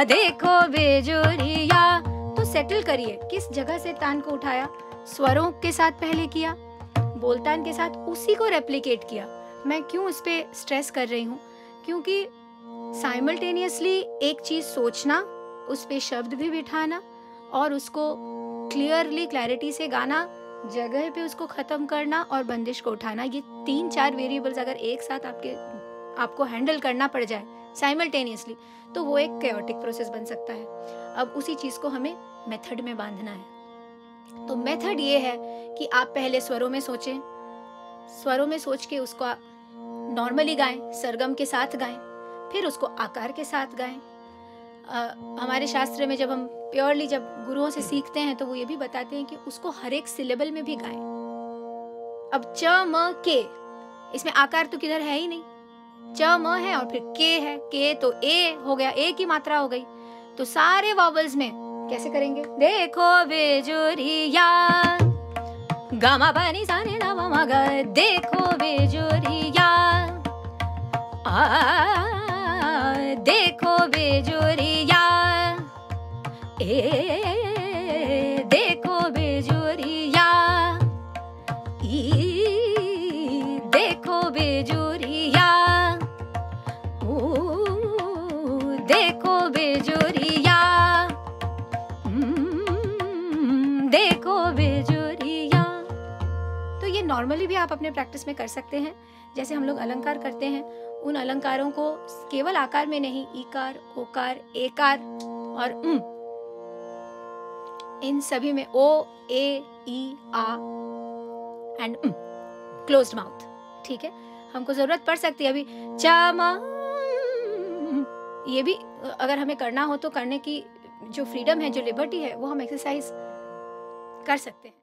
देखो बेजोरिया। तो सेटल करिए, किस जगह से तान को उठाया, स्वरों के साथ पहले किया, बोलतान के साथ उसी को रेप्लिकेट किया। मैं क्यों इस पे स्ट्रेस कर रही हूँ, क्योंकि साइमल्टेनियसली एक चीज सोचना, उस पे शब्द भी बिठाना और उसको क्लियरली क्लैरिटी से गाना, जगह पे उसको खत्म करना और बंदिश को उठाना, ये 3-4 वेरिएबल्स अगर एक साथ आपको हैंडल करना पड़ जाए साइमल्टेनियसली तो वो एक कैओटिक प्रोसेस बन सकता है। अब उसी चीज को हमें मेथड में बांधना है। तो मेथड ये है कि आप पहले स्वरों में सोचें, स्वरों में सोच के उसको नॉर्मली गाएं, सरगम के साथ गाएं, फिर उसको आकार के साथ गाएं। हमारे शास्त्र में जब हम प्योरली जब गुरुओं से सीखते हैं तो वो ये भी बताते हैं कि उसको हर एक सिलेबल में भी गाएं। अब च म के, इसमें आकार तो किधर है ही नहीं, च म है और फिर के है, के तो ए हो गया, ए की मात्रा हो गई। तो सारे वॉवल्स में कैसे करेंगे, देखो बेजोरिया, गामा पानी सा रे ना मा गा, देखो बेजोरिया, देखो बेजोरिया, ए देखो बेजोरिया, ई देखो बेजोरिया, ऊ देखो बेजोरिया, देखो बेजोरिया। तो ये नॉर्मली भी आप अपने प्रैक्टिस में कर सकते हैं। जैसे हम लोग अलंकार करते हैं, उन अलंकारों को केवल आकार में नहीं, ईकार, ओकार, एकार और इन सभी में ओ, ए, ई, आ एंड क्लोज्ड माउथ। ठीक है, हमको जरूरत पड़ सकती है अभी चामा, ये भी अगर हमें करना हो तो करने की जो फ्रीडम है, जो लिबर्टी है, वो हम एक्सरसाइज कर सकते हैं।